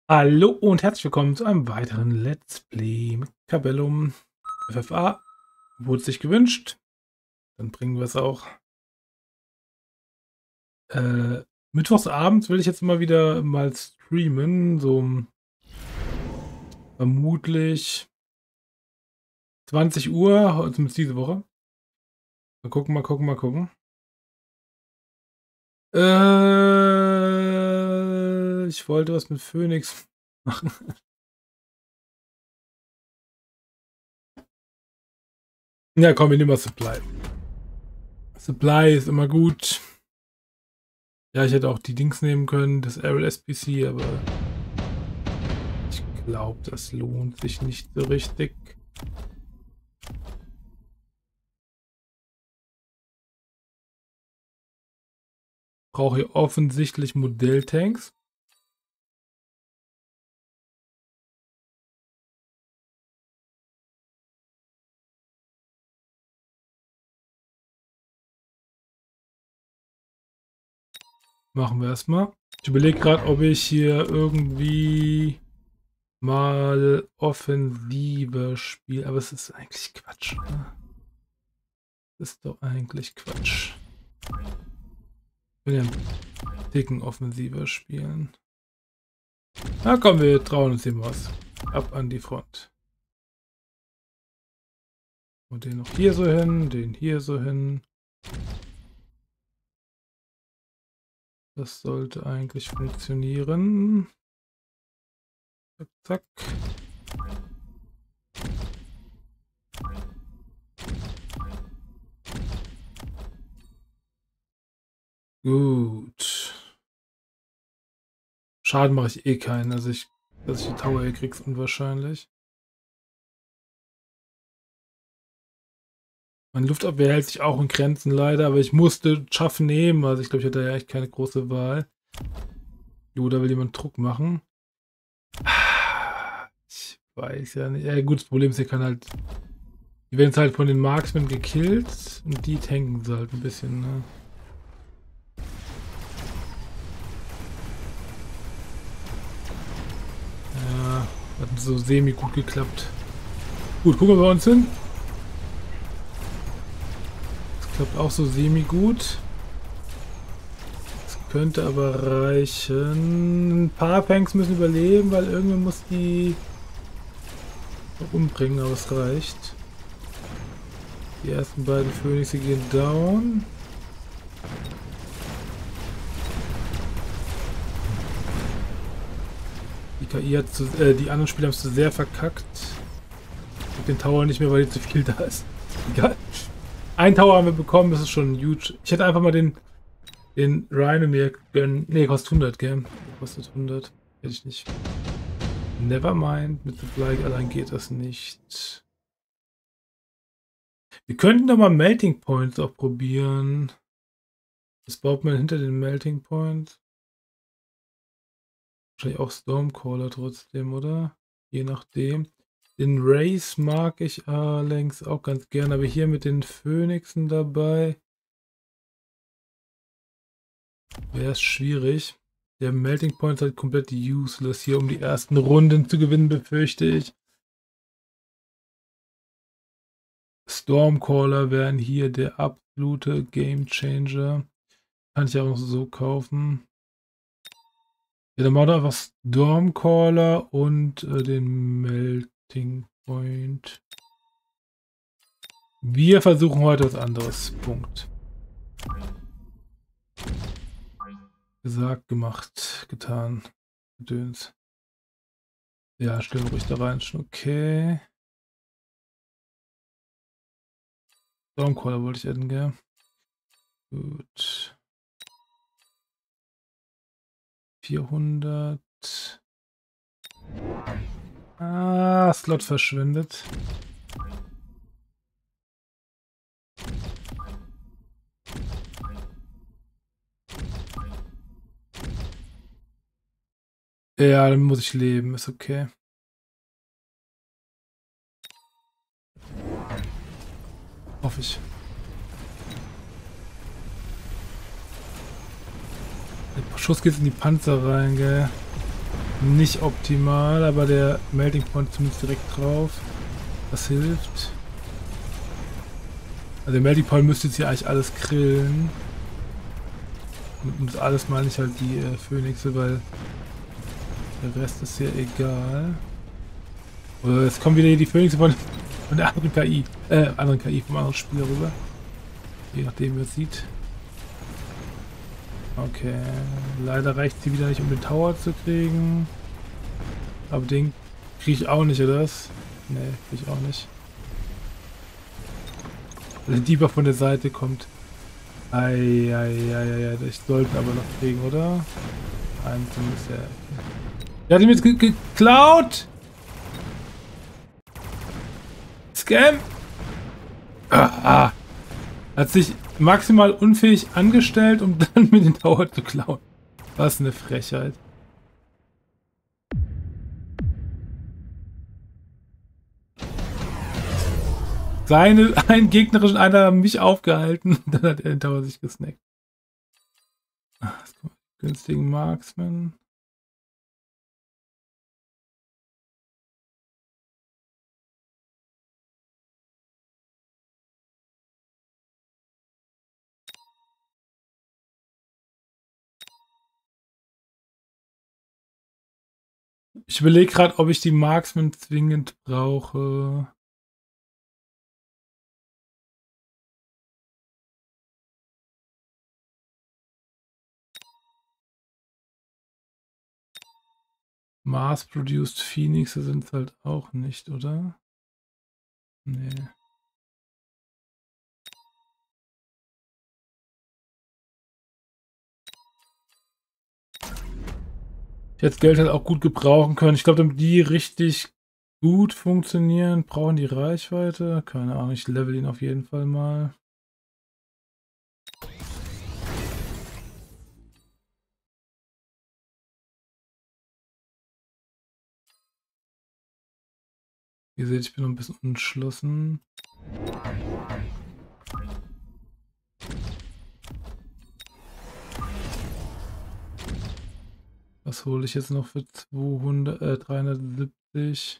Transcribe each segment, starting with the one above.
Hallo und herzlich willkommen zu einem weiteren Let's Play mit Cabellum. FFA wurde sich gewünscht, dann bringen wir es auch. Mittwochsabends will ich jetzt mal wieder mal streamen, so vermutlich 20 Uhr, zumindest diese Woche. Mal gucken, mal gucken, mal gucken. Ich wollte was mit Phoenix machen. Ja, komm, wir nehmen mal Supply. Supply ist immer gut. Ja, ich hätte auch die Dings nehmen können, das Aerial SPC, aber ich glaube, das lohnt sich nicht so richtig. Brauche hier offensichtlich Modelltanks. Machen wir erstmal. Ich überlege gerade, ob ich hier irgendwie mal Offensive spiele, aber es ist eigentlich Quatsch. Ne? Das ist doch eigentlich Quatsch. Ich will ja einen dicken Offensive spielen. Na komm, wir trauen uns dem was. Ab an die Front. Und den noch hier so hin, den hier so hin. Das sollte eigentlich funktionieren. Zack, zack. Gut. Schaden mache ich eh keinen. Also dass ich die Tower hier kriege, ist unwahrscheinlich. Meine Luftabwehr hält sich auch in Grenzen leider, aber ich musste Chaff nehmen. Also ich glaube, ich hatte ja echt keine große Wahl. Jo, da will jemand Druck machen. Ich weiß ja nicht. Ja, gut, das Problem ist, hier kann halt. Die werden jetzt halt von den Marksmen gekillt und die tanken sie halt ein bisschen, ne? Ja, hat so semi gut geklappt. Gut, gucken wir uns hin. Das klappt auch so semi gut. Das könnte aber reichen. Ein paar Tanks müssen überleben, weil irgendwann muss die umbringen, aber es reicht. Die ersten beiden Phönixe gehen down. Die KI hat die anderen Spieler haben es zu sehr verkackt. Ich hab den Tower nicht mehr, weil zu viel da ist. Egal. Ein Tower haben wir bekommen, das ist schon huge. Ich hätte einfach mal den Rhino mir gönnen. Ne, kostet 100, gell? Kostet 100. Hätte ich nicht. Nevermind. Mit Supply allein geht das nicht. Wir könnten doch mal Melting Points auch probieren. Was baut man hinter den Melting Points? Wahrscheinlich auch Stormcaller trotzdem, oder? Je nachdem. Den Race mag ich allerdings auch ganz gern, aber hier mit den Phönixen dabei wäre es schwierig. Der Melting Point ist halt komplett useless hier, um die ersten Runden zu gewinnen, befürchte ich. Stormcaller wären hier der absolute Game Changer. Kann ich auch so kaufen. Ja, dann machen wir einfach Stormcaller und den Melting Point. Wir versuchen heute was anderes. Punkt. Gesagt, gemacht, getan. Gedöns. Ja, stellen wir ruhig da rein. Schon okay. Stormcaller wollte ich adden, gell? Gut. 400. Ah, Slot verschwindet. Ja, dann muss ich leben. Ist okay. Hoffe ich. Mit Schuss geht's in die Panzer rein, gell? nicht optimal, aber der Melting Point zumindest direkt drauf. Das hilft. Also der Melting Point müsste jetzt hier eigentlich alles grillen. Und alles meine ich halt die Phönixe, weil der Rest ist ja egal. Oder jetzt kommen wieder hier die Phönixe von der anderen KI. Anderen KI vom anderen Spieler rüber. Je nachdem, wer es sieht. Okay. Leider reicht sie wieder nicht, um den Tower zu kriegen. Aber den kriege ich auch nicht, oder was? Nee, kriege ich auch nicht. Weil der Dieber von der Seite kommt. Eieieiei, ich sollte aber noch kriegen, oder? Nein, zumindest ja. Der hat ihm jetzt geklaut! Scam! Ah, hat sich maximal unfähig angestellt, um dann mir den Tower zu klauen. Was eine Frechheit. Einen gegnerischen einer haben mich aufgehalten, dann hat er den Tower sich gesnackt. Ach, günstigen Marksman. Ich überlege gerade, ob ich die Marksman zwingend brauche. Mass-produced Phoenix sind es halt auch nicht, oder? Nee. Ich hätte das Geld halt auch gut gebrauchen können. Ich glaube, damit die richtig gut funktionieren, brauchen die Reichweite. Keine Ahnung, ich level ihn auf jeden Fall mal. Ihr seht, ich bin noch ein bisschen unentschlossen. Was hole ich jetzt noch für 370?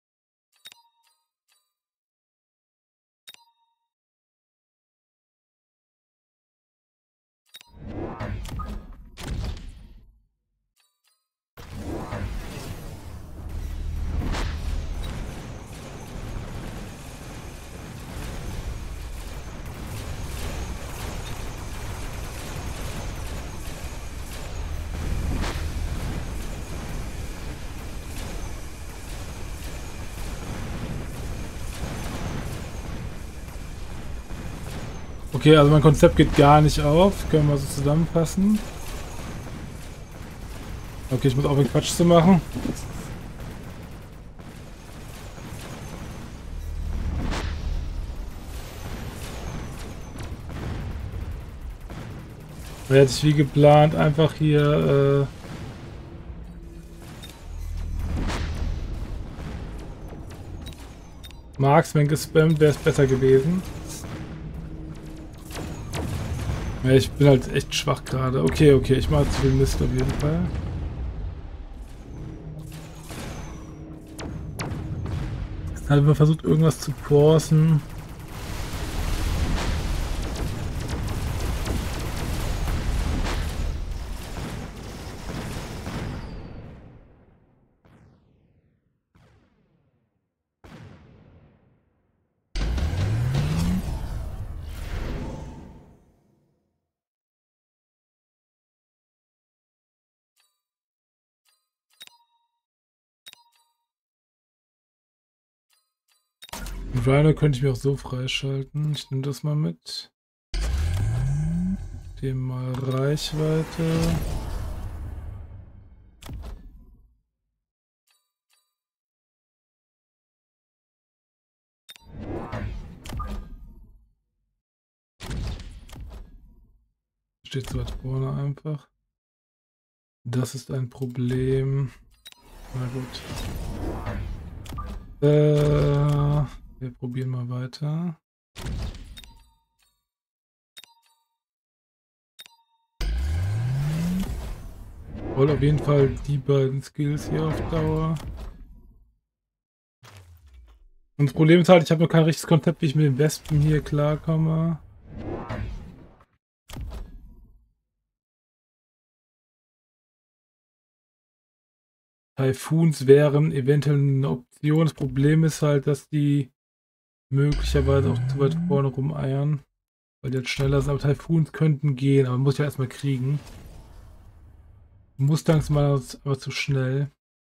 Okay, also mein Konzept geht gar nicht auf. Können wir so zusammenfassen. Okay, ich muss aufhören, Quatsch zu machen. Wäre jetzt wie geplant einfach hier Marksman gespammt, wäre es besser gewesen. Ja, ich bin halt echt schwach gerade. Okay, ich mache zu viel Mist auf jeden Fall. Jetzt haben wir versucht, irgendwas zu forcen. Rhino könnte ich mir auch so freischalten. Ich nehme das mal mit. Dem mal Reichweite. Steht so weit vorne einfach. Das ist ein Problem. Na gut. Wir probieren mal weiter. Wollte auf jeden Fall die beiden Skills hier auf Dauer. Und das Problem ist halt, ich habe noch kein richtiges Konzept, wie ich mit den Wespen hier klarkomme. Typhoons wären eventuell eine Option. Das Problem ist halt, dass die möglicherweise auch zu weit vorne rumeiern. Weil die jetzt schneller sind. Aber Typhoons könnten gehen, aber man muss ja erstmal kriegen. Mustangs waren aber zu schnell.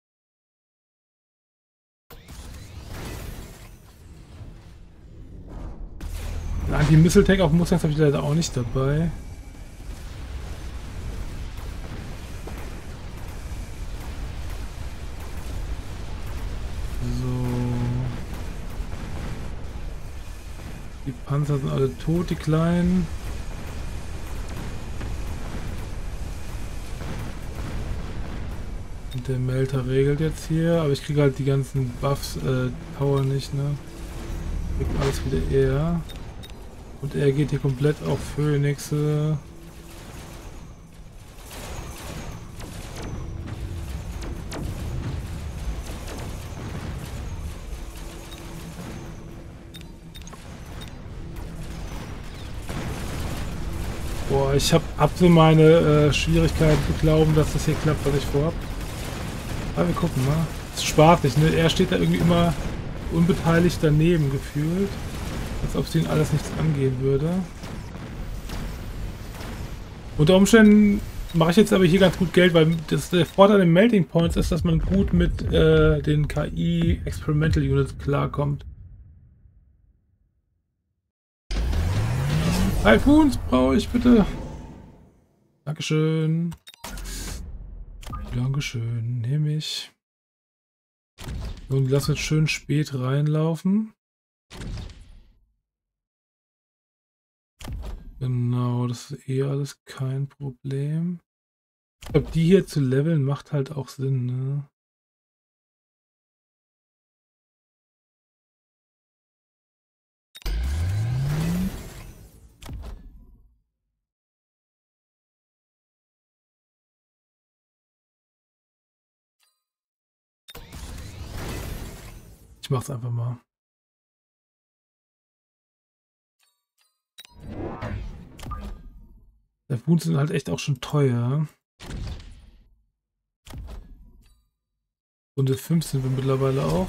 Ein Anti-Missile-Tag auf Mustangs habe ich leider auch nicht dabei. So. Die Panzer sind alle tot, die kleinen. Und der Melter regelt jetzt hier, aber ich kriege halt die ganzen Buffs, Tower nicht, ne? Ich krieg alles wieder er. Und er geht hier komplett auf Phönixe. Boah, ich habe so meine Schwierigkeiten zu glauben, dass das hier klappt, was ich vorhab. Aber wir gucken mal. Es ist spaßig, ne? Er steht da irgendwie immer unbeteiligt daneben gefühlt. Als ob es ihn alles nichts angehen würde. Unter Umständen mache ich jetzt aber hier ganz gut Geld, weil der Vorteil im Melting Points ist, dass man gut mit den KI Experimental Units klarkommt. Typhoons brauche ich bitte. Dankeschön. Dankeschön, nehme ich. Und lass uns schön spät reinlaufen. Genau, das ist eh alles kein Problem. Ich glaube, die hier zu leveln macht halt auch Sinn, ne? Ich mach's einfach mal. Der Wounds sind halt echt auch schon teuer. Runde 5 sind wir mittlerweile auch.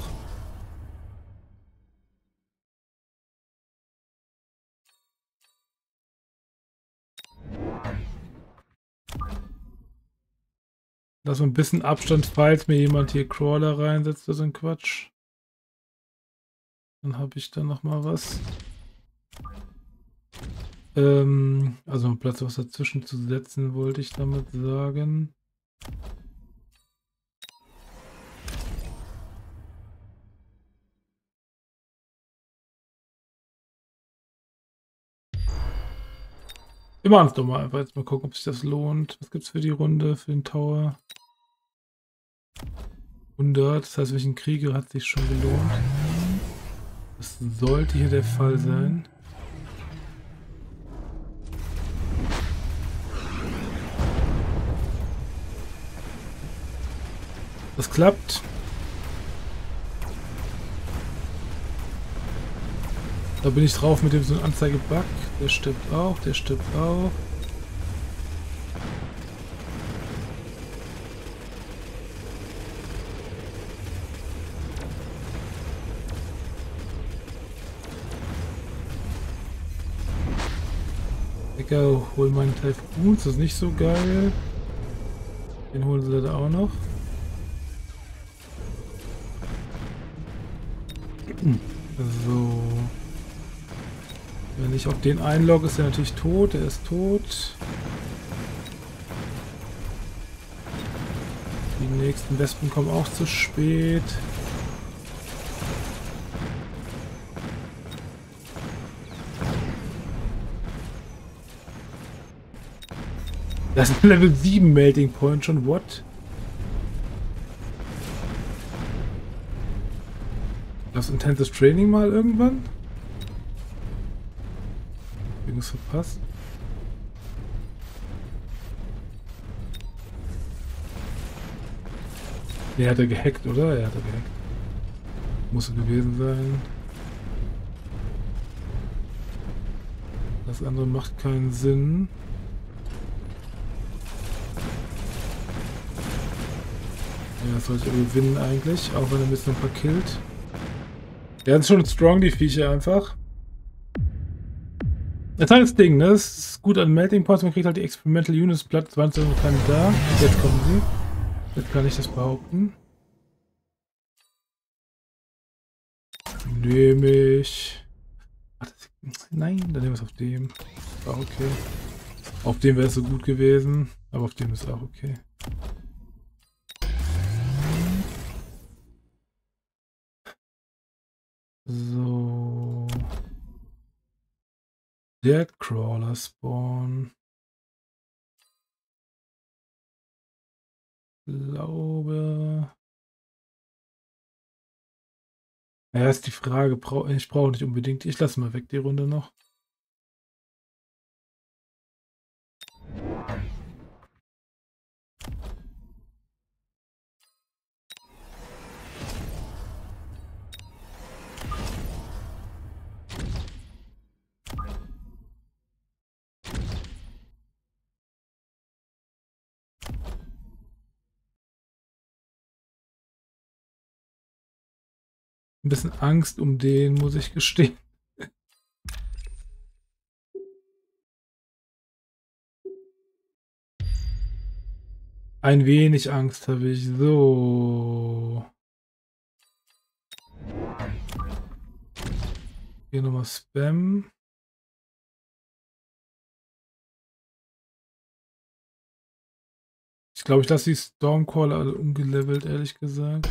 Lass mal ein bisschen Abstand, falls mir jemand hier Crawler reinsetzt, das ist ein Quatsch. Dann habe ich da noch mal was. Also Platz was dazwischen zu setzen, wollte ich damit sagen. Wir machen es doch mal einfach jetzt mal gucken, ob sich das lohnt. Was gibt es für die Runde, für den Tower? 100, das heißt, wenn ich ihn kriege, hat es sich schon gelohnt. Das sollte hier der Fall sein. Das klappt. Da bin ich drauf mit dem so einem Anzeige-Bug. Der stirbt auch, der stirbt auch. Digga, hol meinen Typhoons, das ist nicht so geil. Den holen sie da auch noch. So. Wenn ich auf den einlogge, ist er natürlich tot. Er ist tot. Die nächsten Wespen kommen auch zu spät. Das ist ein Level 7 Melting Point schon. What? Das Intensive Training mal irgendwann? Irgendwas verpasst. Der hat er gehackt, oder? Er hat er gehackt. Muss er gewesen sein. Das andere macht keinen Sinn. Ja, das sollte er gewinnen eigentlich, auch wenn er ein bisschen ein paar killt. Der ist schon strong, die Viecher einfach. Das ist halt das Ding, ne? Das ist gut an Melting Pots, man kriegt halt die Experimental Units Platz 20 und kann da. Jetzt kommen sie. Jetzt kann ich das behaupten. Nehme ich. Ach, nein, dann nehmen wir es auf dem. War okay. Auf dem wäre es so gut gewesen, aber auf dem ist auch okay. So. Der Crawler Spawn. Glaube. Ja, ist die Frage. Ich brauche nicht unbedingt. Ich lasse mal weg die Runde noch. Ein bisschen Angst um den, muss ich gestehen. Ein wenig Angst habe ich. So. Hier nochmal Spam. Ich glaube, ich lasse die Stormcaller alle ungelevelt, ehrlich gesagt.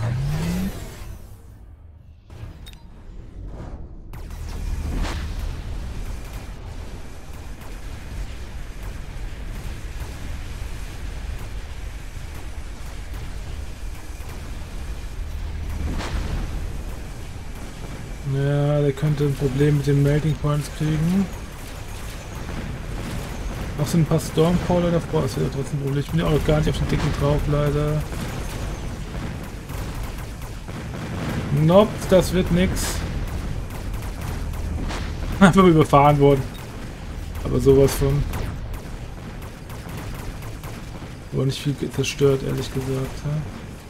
Ja, der könnte ein Problem mit den Melting Points kriegen. Noch sind ein paar Stormcaller davor, ist ja trotzdem ein Problem. Ich bin ja auch gar nicht auf den Dicken drauf, leider. Nope, das wird nix. Einfach überfahren worden. Aber sowas von. Aber nicht viel zerstört, ehrlich gesagt. Ja?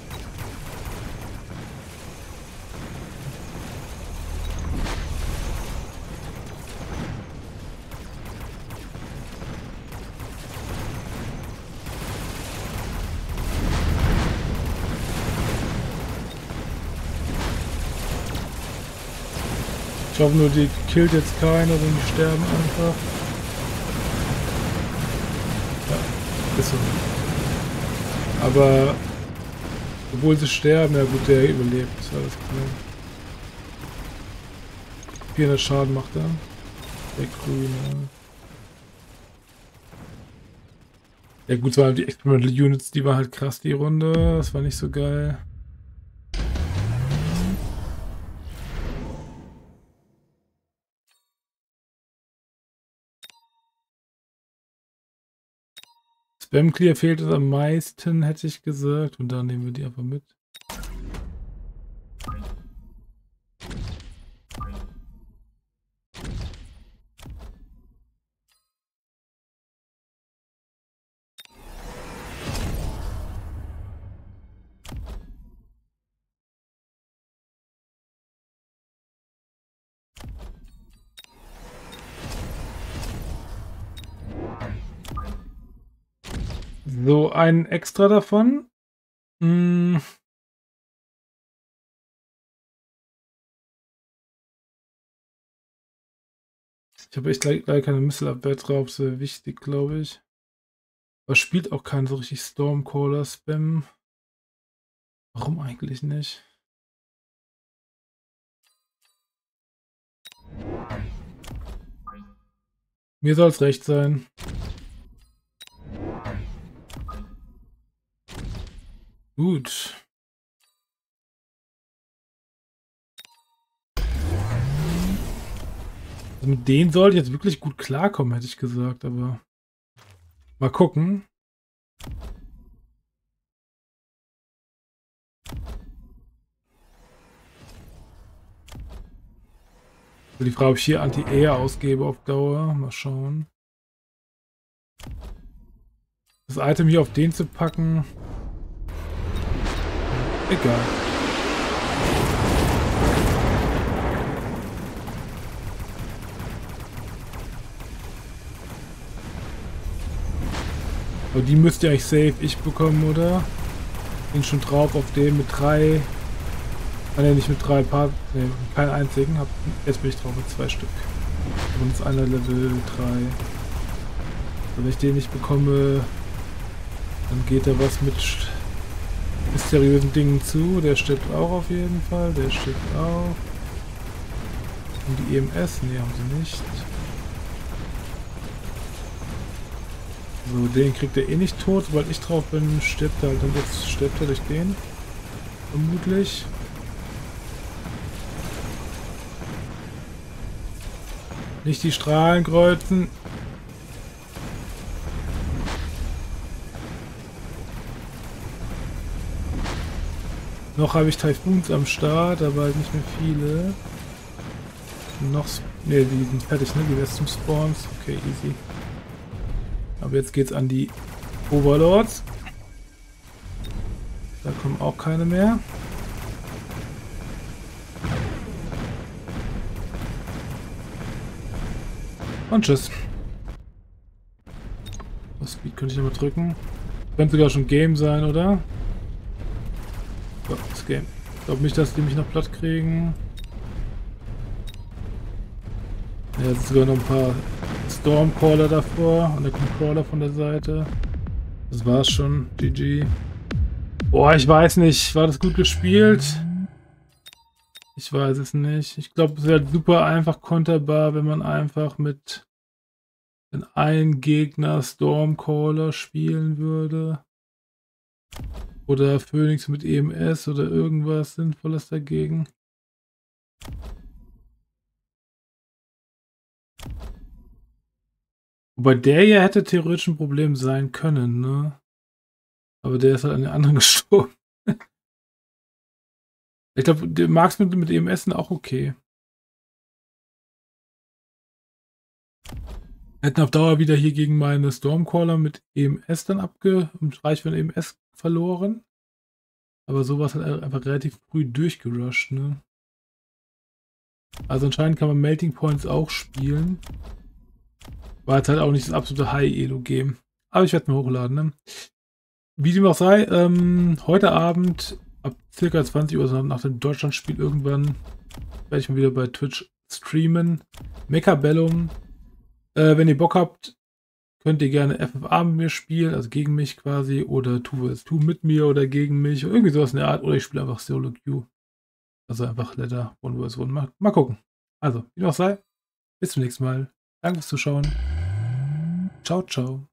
Ich hoffe nur, die killt jetzt keiner, sondern die sterben einfach. Ja, ist so. Aber obwohl sie sterben, ja gut, der überlebt, ist alles klar. 400 Schaden macht er. Der Grüne. Ja gut, zwar die Experimental Units, die war halt krass, die Runde. Das war nicht so geil. Spam Clear fehlt uns am meisten, hätte ich gesagt. Und dann nehmen wir die einfach mit. So, ein extra davon. Hm. Ich habe echt leider keine Missilabwehr drauf, sehr wichtig, glaube ich. Aber spielt auch kein so richtig Stormcaller-Spam. Warum eigentlich nicht? Mir soll es recht sein. Gut. Also mit denen sollte ich jetzt wirklich gut klarkommen, hätte ich gesagt, aber mal gucken. Die Frage, ob ich hier Anti-Air ausgebe auf Dauer. Mal schauen. Das Item hier auf den zu packen. Egal. Aber die müsste eigentlich safe ich bekommen, oder? Bin schon drauf auf den mit 3. Ne, nicht mit 3 Part. Ne, keinen einzigen. Jetzt bin ich drauf mit 2 Stück. Und ist einer Level 3. Wenn ich den nicht bekomme, dann geht da was mit mysteriösen Dingen zu. Der stirbt auch auf jeden Fall. Der stirbt auch. Und die EMS? Ne, haben sie nicht. So, den kriegt er eh nicht tot. Sobald ich drauf bin, stirbt er halt. Und jetzt stirbt er durch den. Vermutlich. Nicht die Strahlen kreuzen. Noch habe ich Typhoons am Start, aber halt nicht mehr viele. Noch. Ne, die sind fertig, ne? Die Rest zum Spawns. Okay, easy. Aber jetzt geht's an die Overlords. Da kommen auch keine mehr. Und tschüss. Das Speed könnte ich nochmal drücken. Könnte sogar schon Game sein, oder? Ja, das Game. Ich glaube nicht, dass die mich noch platt kriegen. Ja, jetzt sind sogar noch ein paar Stormcaller davor und da kommt Crawler von der Seite. Das war's schon. GG. Boah, ich weiß nicht. War das gut gespielt? Ich weiß es nicht. Ich glaube, es wäre super einfach konterbar, wenn man einfach mit den einen Gegner Stormcaller spielen würde. Oder Phoenix mit EMS oder irgendwas Sinnvolles dagegen. Wobei der hier hätte theoretisch ein Problem sein können, ne? Aber der ist halt an den anderen gestorben. Ich glaube, der mag es mit EMS auch okay. Hätten auf Dauer wieder hier gegen meine Stormcaller mit EMS dann im Bereich von EMS verloren. Aber so war es halt einfach relativ früh durchgerusht, ne? Also anscheinend kann man Melting Points auch spielen. War jetzt halt auch nicht das absolute High-Elo-Game. Aber ich werde mal hochladen, ne? Wie dem auch sei, heute Abend ab circa 20 Uhr, also nach dem Deutschlandspiel irgendwann, werde ich mal wieder bei Twitch streamen. Mechabellum. Wenn ihr Bock habt, könnt ihr gerne FFA mit mir spielen, also gegen mich quasi, oder 2 vs 2 mit mir oder gegen mich, oder irgendwie sowas in der Art, oder ich spiele einfach Solo Queue. Also einfach Ladder 1 vs 1. Mal gucken. Also, wie dem auch sei, bis zum nächsten Mal. Danke fürs Zuschauen. Ciao, ciao.